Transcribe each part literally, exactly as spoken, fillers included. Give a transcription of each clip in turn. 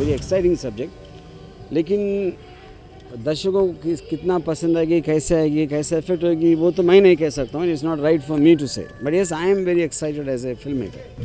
Very exciting subject, लेकिन दर्शकों को कितना पसंद आएगी, कैसे आएगी, कैसे इफेक्ट होगी, वो तो मैं नहीं कह सकता हूँ. It's not right for me to say, but yes I am very excited as a film maker.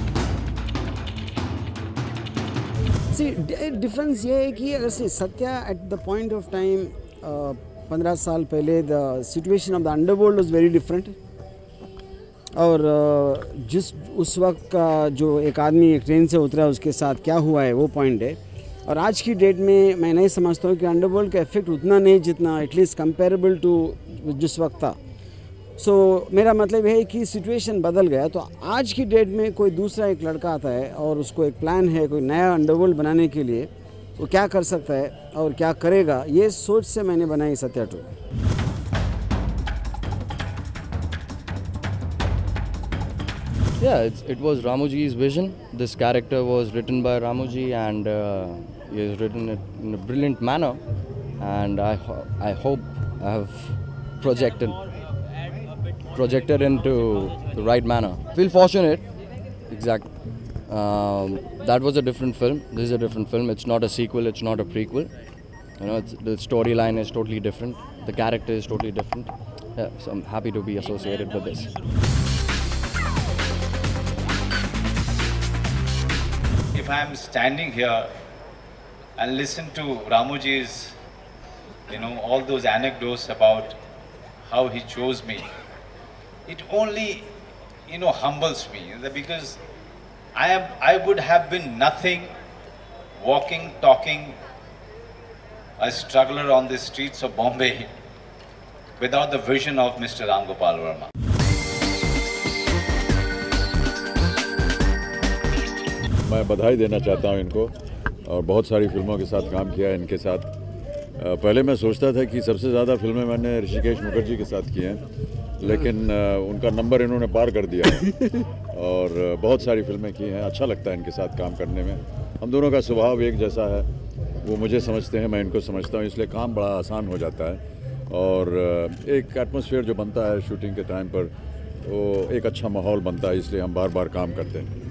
See difference ये है कि अगर say Satya at the point of time पंद्रह साल पहले the situation of the underworld was very different. और uh, जिस उस वक्त का जो एक आदमी एक ट्रेन से उतरा उसके साथ क्या हुआ है वो पॉइंट है. और आज की डेट में मैं नहीं समझता हूँ कि अंडरवर्ल्ड का इफेक्ट उतना नहीं जितना एटलीस्ट कंपेरेबल टू जिस वक्त था. सो so, मेरा मतलब है कि सिचुएशन बदल गया. तो आज की डेट में कोई दूसरा एक लड़का आता है और उसको एक प्लान है कोई नया अंडरवर्ल्ड बनाने के लिए, वो क्या कर सकता है और क्या करेगा, ये सोच से मैंने बनाई Satya two. Yeah, it's, it was Ramoji's vision. This character was written by Ramoji, and uh, he has written it in a brilliant manner. And I, ho I hope I have projected projected into the right manner. Feel fortunate. Exact. Um, that was a different film. This is a different film. It's not a sequel. It's not a prequel. You know, it's, the storyline is totally different. The character is totally different. Yeah, so I'm happy to be associated with this. If I am standing here and listen to Ramoji's, you know, all those anecdotes about how he chose me, it only, you know, humbles me, because I am, I would have been nothing, walking, talking, a struggler on the streets of Bombay without the vision of Mister Ram Gopal Verma. मैं बधाई देना चाहता हूं इनको, और बहुत सारी फिल्मों के साथ काम किया है इनके साथ. पहले मैं सोचता था कि सबसे ज़्यादा फिल्में मैंने ऋषिकेश मुखर्जी के साथ की हैं, लेकिन उनका नंबर इन्होंने पार कर दिया है और बहुत सारी फिल्में की हैं. अच्छा लगता है इनके साथ काम करने में. हम दोनों का स्वभाव एक जैसा है, वो मुझे समझते हैं, मैं इनको समझता हूँ, इसलिए काम बड़ा आसान हो जाता है. और एक एटमॉस्फेयर जो बनता है शूटिंग के टाइम पर, वो एक अच्छा माहौल बनता है, इसलिए हम बार बार काम करते हैं.